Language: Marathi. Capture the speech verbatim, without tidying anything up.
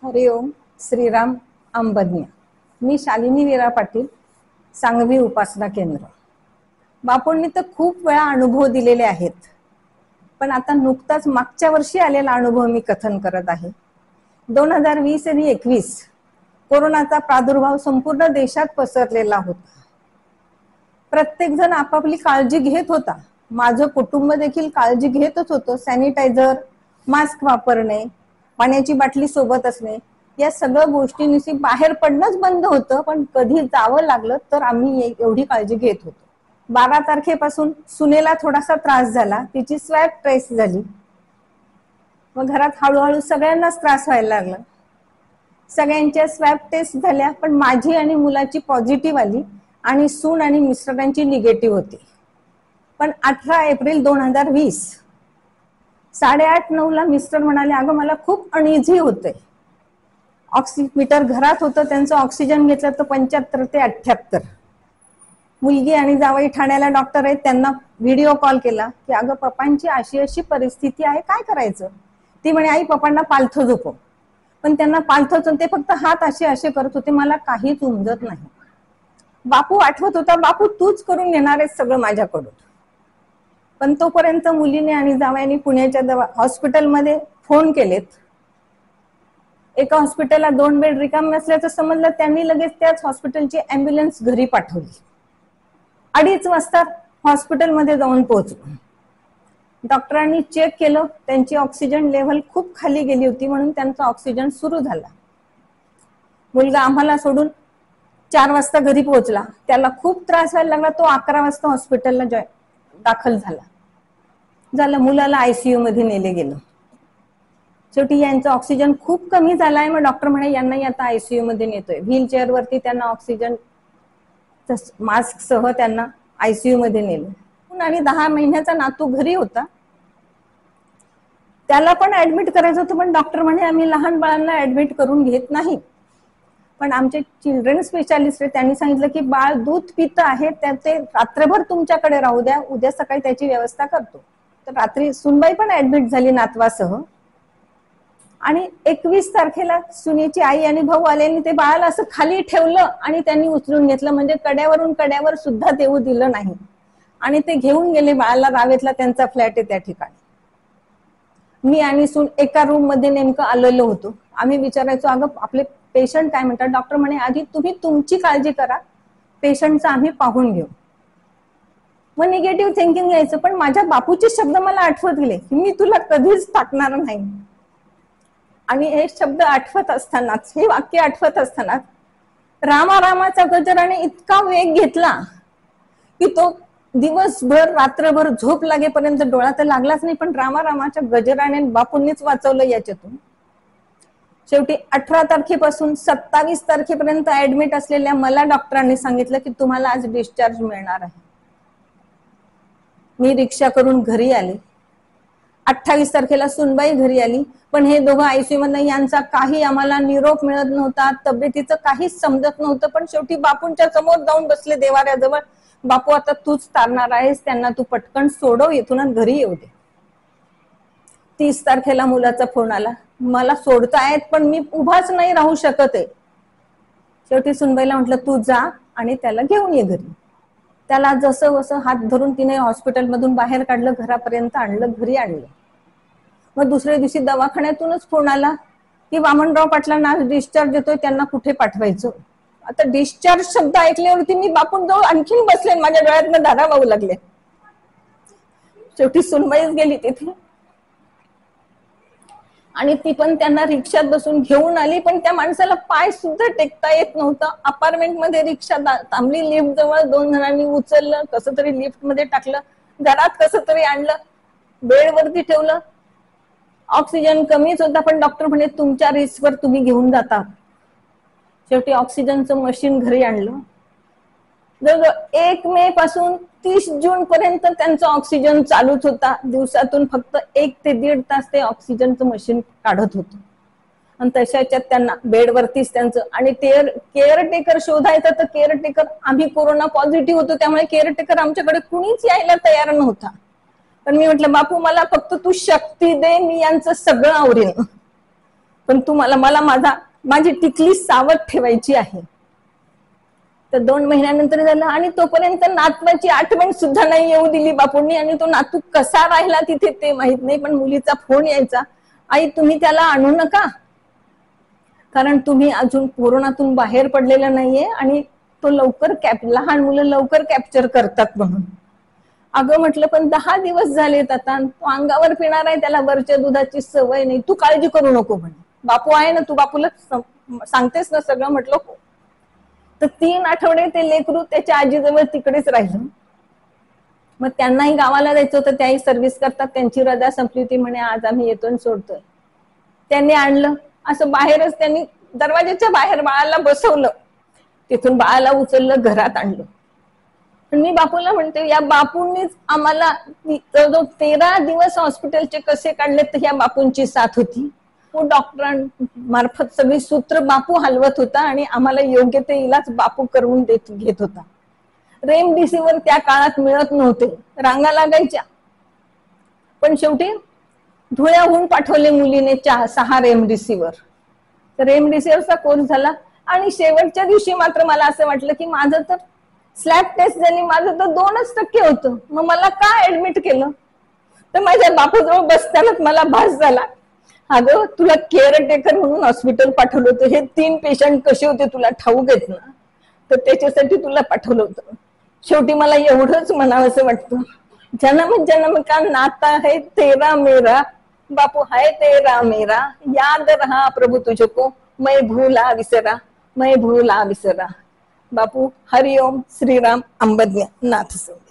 हरिओम श्रीराम अंबज्ञ. मी शालिनी वीरा पाटील, सांगवी उपासना केंद्र. बापूंनी तर खूप वेळा अनुभव दिलेले आहेत, पण आता नुकताच मागच्या वर्षी आलेला अनुभव मी कथन करत आहे. दोन हजार वीस आणि एकवीस कोरोनाचा प्रादुर्भाव संपूर्ण देशात पसरलेला होता. प्रत्येक जण आपापली काळजी घेत होता. माझं कुटुंब देखील काळजी घेतच होतं. सॅनिटायझर, मास्क वापरणे, पाण्याची बाटली सोबत असणे, या सगळ्या गोष्टींनी बाहेर पडणंच बंद होतं. पण कधी जावं लागलं तर आम्ही एवढी काळजी घेत होतो. बारा तारखेपासून सुनेला थोडासा त्रास झाला, तिची स्वॅब टेस्ट झाली. मग घरात हळूहळू सगळ्यांनाच त्रास व्हायला लागला. सगळ्यांच्या स्वॅब टेस्ट झाल्या, पण माझी आणि मुलाची पॉझिटिव्ह आली आणि सून आणि मिस्टरांची निगेटिव्ह होती. पण अठरा एप्रिल दोन हजार वीस साडेआठ नऊ ला मिस्टर म्हणाले, अगं मला खूप अनइझी होतंय. ऑक्सिमीटर घरात होतं, त्यांचं ऑक्सिजन घेतलं तर पंच्याहत्तर ते अठ्ठ्याहत्तर. मुलगी आणि जावई ठाण्याला डॉक्टर आहेत, त्यांना व्हिडिओ कॉल केला की अगं पप्पांची अशी अशी परिस्थिती आहे, काय करायचं. ती म्हणे, आई पप्पांना पालथं झोपव. पण त्यांना पालथं, ते फक्त हात असे असे करत होते, मला काहीच उमजत नाही. बापू आठवत होता, बापू तूच करून घेणार आहेस सगळं माझ्याकडून. पण तोपर्यंत मुलीने आणि जावयाने पुण्याच्या दवा हॉस्पिटलमध्ये फोन केलेत. एका हॉस्पिटलला दोन बेड रिकामे असल्याचं समजलं, त्यांनी लगेच त्याच हॉस्पिटलची अँब्युलन्स घरी पाठवली. अडीच वाजता हॉस्पिटलमध्ये जाऊन पोहोचलो. डॉक्टरांनी चेक केलं, त्यांची ऑक्सिजन लेव्हल खूप खाली गेली होती, म्हणून त्यांचा ऑक्सिजन सुरू झाला. मुलगा आम्हाला सोडून चार वाजता घरी पोहोचला. त्याला खूप त्रास व्हायला लागला. तो अकरा वाजता हॉस्पिटलला जॉय दाखल झाला. झालं, मुलाला आयसीयू मध्ये नेले गेलं. शेवटी यांचा ऑक्सिजन खूप कमी झालाय. मग डॉक्टर म्हणे यांनाही आता आयसीयू मध्ये नेतोय. व्हील चेअर वरती त्यांना ऑक्सिजन मास्क सह त्यांना आयसीयू मध्ये नेलं. आणि दहा महिन्याचा नातू घरी होता, त्याला पण ऍडमिट करायचं होतं. पण डॉक्टर म्हणे आम्ही लहान बाळांना ऍडमिट करून घेत नाही. पण आमचे चिल्ड्रन स्पेशालिस्ट आहे, त्यांनी सांगितलं की बाळ दूध पित आहे, ते रात्रभर तुमच्याकडे राहू द्या, उद्या सकाळी त्याची व्यवस्था करतो. तर रात्री सुनबाई पण ऍडमिट झाली नातवासह. आणि एकवीस तारखेला सुनेची आई आणि भाऊ आले आणि ते बाळाला असं खाली ठेवलं आणि त्यांनी उचलून घेतलं. म्हणजे कड्यावरून कड्यावर सुद्धा देऊ दिलं नाही. आणि ते घेऊन गेले बाळाला. रावेतला त्यांचा फ्लॅट आहे त्या ठिकाणी. मी आणि सून एका रूम मध्ये नेमकं आलेलो होतो. आम्ही विचारायचो, अगं आपले पेशंट काय म्हणतात. डॉक्टर म्हणे आधी तुम्ही तुमची काळजी करा, पेशंटचं आम्ही पाहून घेऊ. मग निगेटिव्ह थिंकिंग यायचं. पण माझ्या बापूचे शब्द मला आठवत गेले की मी तुला कधीच टाकणार नाही. आणि हे शब्द आठवत असतानाच, हे वाक्य आठवत असतानाच रामा रामाच्या गजराने इतका वेग घेतला की तो दिवसभर रात्रभर झोप लागेपर्यंत डोळा तर लागलाच नाही. पण रामा रामाच्या गजराने बापूंनीच वाचवलं याच्यातून. शेवटी अठरा तारखेपासून सत्तावीस तारखेपर्यंत ऍडमिट असलेल्या मला डॉक्टरांनी सांगितलं की तुम्हाला आज डिस्चार्ज मिळणार आहे. मी रिक्षा करून घरी आले. अठ्ठावीस तारखेला सुनबाई घरी आली. पण हे दोघं आयसीयू मध्ये, यांचा काही आम्हाला निरोप मिळत नव्हता, तब्येतीचं काहीच समजत नव्हतं. पण शेवटी बापूंच्या समोर जाऊन बसले देवाऱ्याजवळ. बापू आता तूच तारणार आहेस, त्यांना तू पटकन सोडव इथून, घरी येऊ दे. तीस तारखेला मुलाचा फोन आला, मला सोडतायत पण मी उभाच नाही राहू शकत आहे. शेवटी सुनबाईला म्हटलं तू जा आणि त्याला घेऊन ये घरी. त्याला जसं वसं हात धरून तिने हॉस्पिटलमधून बाहेर काढलं, घरापर्यंत आणलं, घरी आणलं. मग दुसऱ्या दिवशी दवाखान्यातूनच फोन आला की वामनराव पाटलांना आज डिस्चार्ज देतोय, त्यांना कुठे पाठवायचं. आता डिस्चार्ज शब्द ऐकल्यावरती मी बापूंजवळ आणखीन बसले, माझ्या डोळ्यातनं धारा वाहू लागले. शेवटी सुनबाईच गेली तिथे आणि ती पण त्यांना रिक्षात बसून घेऊन आली. पण त्या माणसाला पाय सुद्धा टेकता येत नव्हतं. अपार्टमेंट मध्ये रिक्षा थांबली, लिफ्ट जवळ दोन जणांनी उचललं, कसं तरी लिफ्ट मध्ये टाकलं, घरात कसं तरी आणलं, बेडवरती ठेवलं. ऑक्सिजन कमीच होता, पण डॉक्टर म्हणे तुमच्या रिस्कवर तुम्ही घेऊन जाता. शेवटी ऑक्सिजनचं मशीन घरी आणलं. जवळजवळ एक मे पासून तीस जून पर्यंत त्यांचा ऑक्सिजन चालूच होता. दिवसातून फक्त एक ते दीड तास ते ऑक्सिजनचं मशीन काढत होतं. आणि तशाच्यात त्यांना बेडवरतीच त्यांचं. आणि केअर केअरटेकर शोधायचं तर केअरटेकर, आम्ही कोरोना पॉझिटिव्ह होतो त्यामुळे केअरटेकर आमच्याकडे कुणीच यायला तयार नव्हता. पण मी म्हटलं बापू मला फक्त तू शक्ती दे, मी यांचं सगळं आवरेन. पण तू मला मला माझा माझी टिकली सावध ठेवायची आहे. तर दोन महिन्यानंतर झालं आणि तोपर्यंत नातवाची आठवण सुद्धा नाही येऊ दिली बापूंनी. आणि तो नातू कसा राहिला तिथे ते माहित नाही, पण मुलीचा फोन यायचा, आई तुम्ही त्याला आणू नका, कारण तुम्ही अजून कोरोनातून बाहेर पडलेलं नाहीये आणि तो लवकर कॅप लहान मुलं लवकर कॅप्चर करतात म्हणून. अगं म्हटलं पण दहा दिवस झालेत आता, तो अंगावर पिणार आहे, त्याला वरच्या दुधाची सवय नाही, तू काळजी करू नको म्हणे. बापू आहे ना, तू बापूला सांगतेस ना सगळं. म्हटलं हो. तर तीन आठवडे ते लेकरू त्याच्या आजीजवळ तिकडेच राहिलं. मग त्यांनाही गावाला जायचं होतं, त्याही सर्व्हिस करतात, त्यांची रजा संपली होती, म्हणे आज आम्ही येतो आणि सोडतोय. त्यांनी आणलं असं बाहेरच, त्यांनी दरवाजाच्या बाहेर बाळाला बसवलं, तिथून बाळाला उचललं, घरात आणलं. पण मी बापूला म्हणते, या बापूंनीच आम्हाला जो तेरा दिवस हॉस्पिटलचे कसे काढले तर ह्या बापूंची साथ होती. डॉक्टरांमार्फत सगळी सूत्र बापू हलवत होता आणि आम्हाला योग्य ते इलाज बापू करून देत घेत होता. रेमडेसिवीर त्या काळात मिळत नव्हते, रांगा लागायच्या. पण शेवटी धुळ्याहून पाठवले मुलीने चार सहा रेमडेसिवीर. तर रेमडेसिवीरचा कोर्स झाला आणि शेवटच्या दिवशी मात्र मला असं वाटलं की माझं तर स्लॅब टेस्ट झाली, माझं तर दोनच टक्के होतं, मग मला का ऍडमिट केलं. तर माझ्या बापूजवळ बसतानाच मला भास झाला, अगं तुला केअर टेकर म्हणून हॉस्पिटल पाठवलं होतं, हे तीन पेशंट कसे होते तुला ठाऊक आहेत ना, तर त्याच्यासाठी तुला पाठवलं होतं. शेवटी मला एवढंच म्हणावंसं वाटतं, जन्म जन्म का नाता है तेरा मेरा, बापू है तेरा मेरा, याद रहा प्रभु तुझको, मैं भूला विसरा, मैं भूला विसरा. बापू हरिओम श्रीराम अंबज्ञ नाथ.